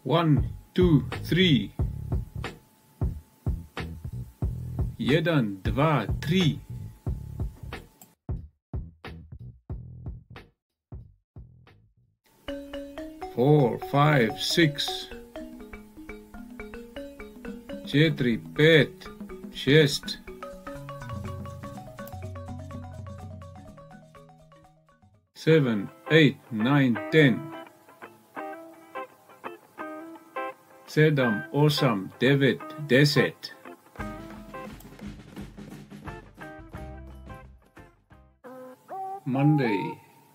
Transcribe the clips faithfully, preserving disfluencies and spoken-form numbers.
One, two, three. Jeden, dva, tri. Four, five, six. Četiri, pet, šest. Seven, eight, nine, ten. Sedam, osam, devet, deset. Monday.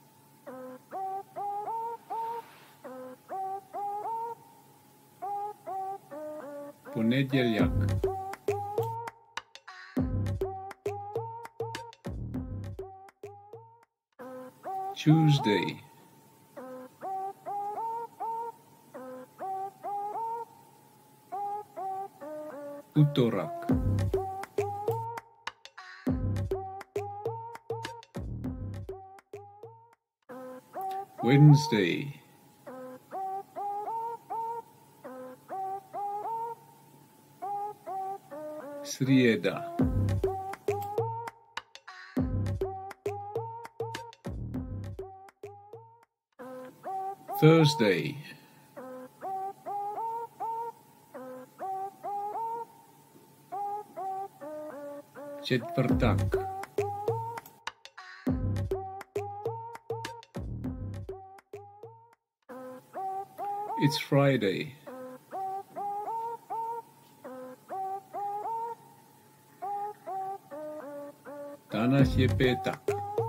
Ponedjeljak. Tuesday. Utorak. Wednesday. Srijeda. Thursday. Četvrtak. It's Friday. Danas je petak.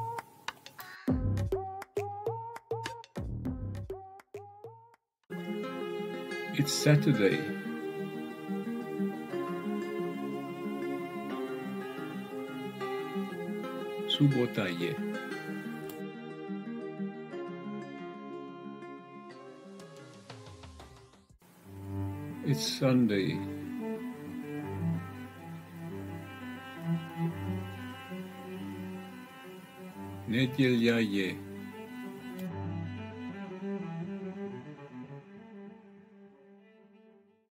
It's Saturday. Subota je. It's Sunday. Nedjelja je.